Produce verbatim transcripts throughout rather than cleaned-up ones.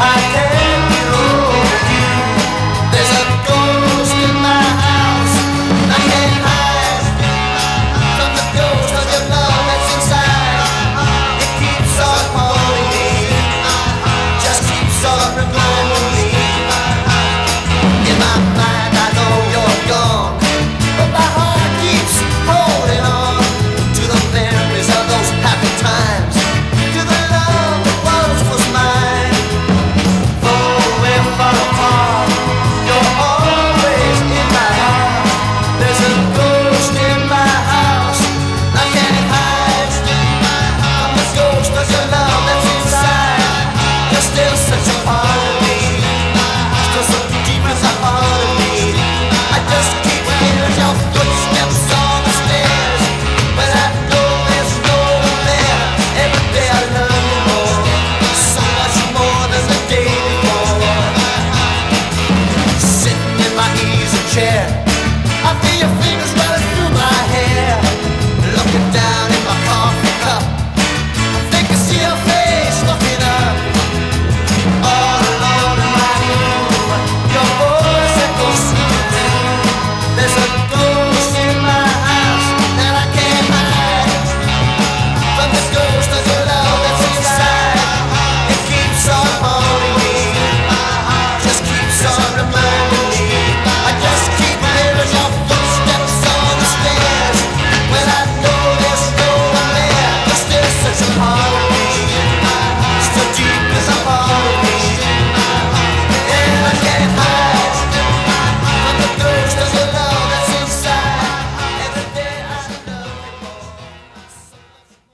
I can't get over you. There's a ghost in my house. I can't hide from the ghost of your love that's inside. It keeps on haunting me, just keeps on reminding me. In my mind I know you're gone, but my heart keeps holding on to the memories of those happy times, to the love that once was mine. Though we're far apart, you're always in my heart. There's a ghost in my house. I can't hide from the ghost of your love that's inside. You're still such a part of me, still so deep as a part of me. I just keep hearing your footsteps on the stairs, but I know there's no one there. Every day I love you more, so much more than the day before. Sitting in my easy chair, I feel your fingers running through my hair. Looking down in my coffee cup, I think I see your face looking up. All alone in my room, your voice echoes soothing. There's a ghost in my house that I can't hide from this ghost of your love that's inside. It keeps on haunting me, just keeps on reminding me. I just keep hearing your footsteps on the stairs, when I know there's no one there. You're still such a part of me, so deep as a part of me. And I can't hide from the ghost of your love that's inside. Every day I love you more, so much more.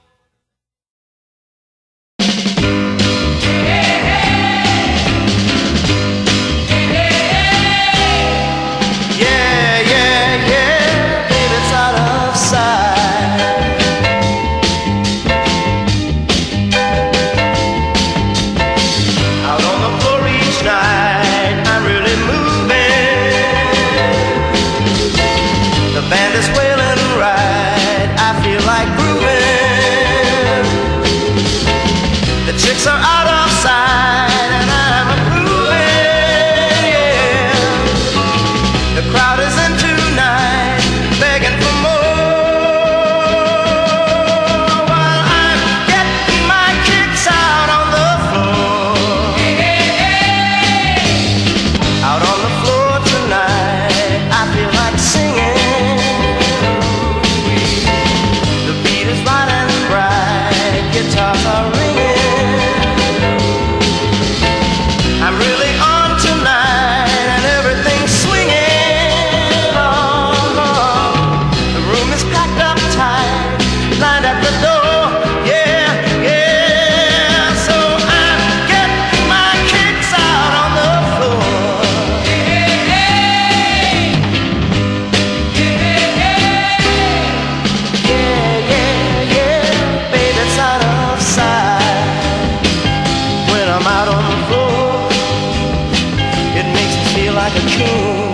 Yeah, yeah, yeah, baby, it's out of sight. Out on the floor each night, I'm really moving. The band is wailing right, I feel like grooving. The chicks are out of sight and I'm approving, yeah. The crowd is in tonight, begging for more, while I'm getting my kicks out on the floor. Out on the floor tonight, I feel like singing. The beat is right and bright, guitars are ringing. I'm really on tonight and everything's swinging. Oh, oh. The room is packed up tight, lined at the door. Yeah, yeah. So I'm getting my kicks out on the floor. Yeah, yeah, yeah. Baby, it's out of sight. When I'm out on the floor, it makes me feel like a king.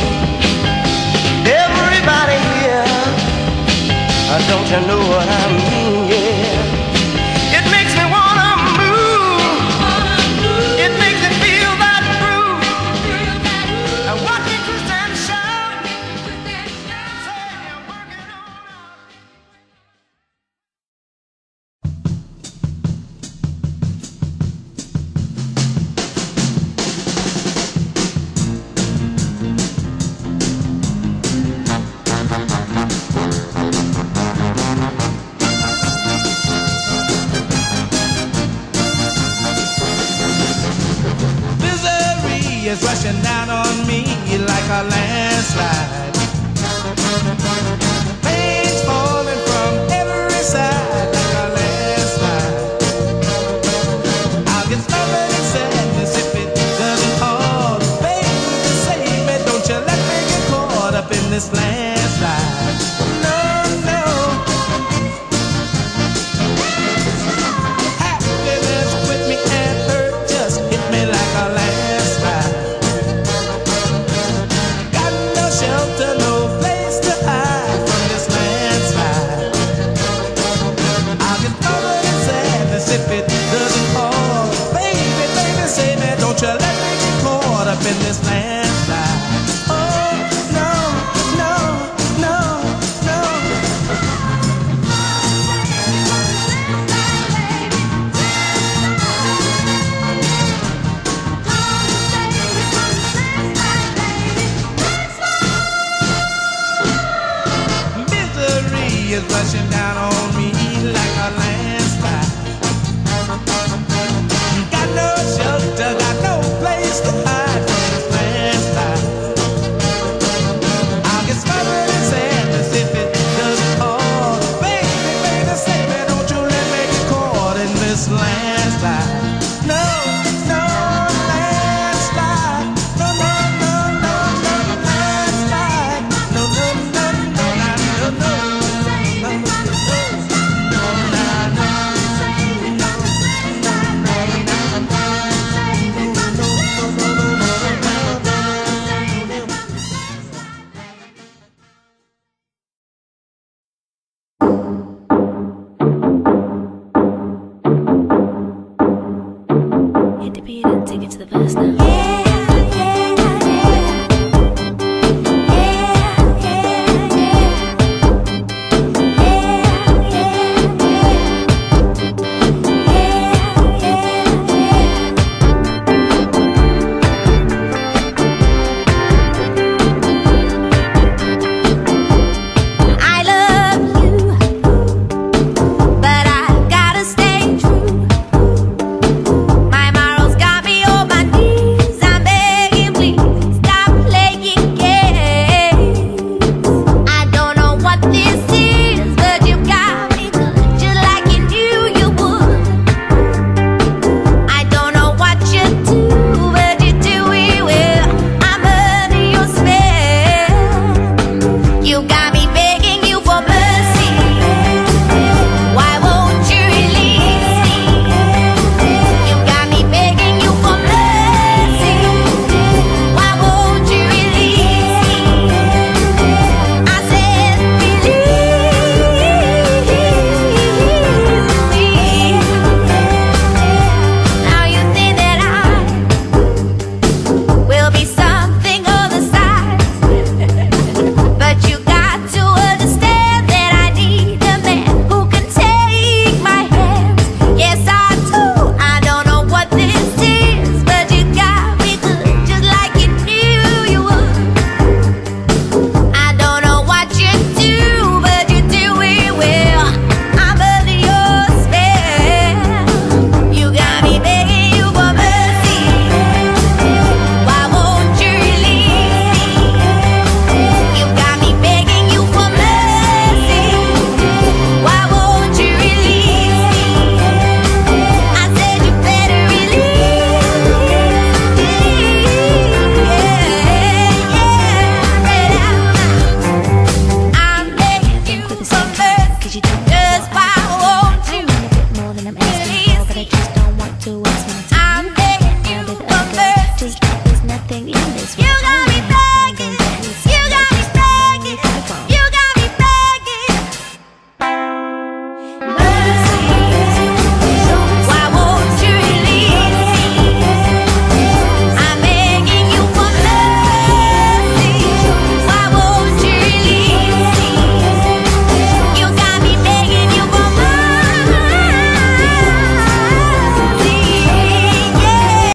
Everybody here, uh, don't you know what I mean? Yeah, it makes me wanna move. It makes me feel that groove. And watch me twist and shout. Say I'm working on out. Is rushing down on me like a landslide. Pain's falling from every side like a landslide. I'll get stubborn and sadness if it doesn't hold. Baby, save me, don't you let me get caught up in this landslide. No, no. Happiness with me and hurt just hit me like a landslide. Got no shelter, crashing down on me like a landslide. Got no shelter, got no place to hide from this landslide. I'll get smothered in sadness if it doesn't fall. Baby, baby, save me, don't you let me get caught in this landslide. No, no landslide. No, no, no, no, no landslide. No, no, no, no, no, no, no. Hit the beat and take it to the past now.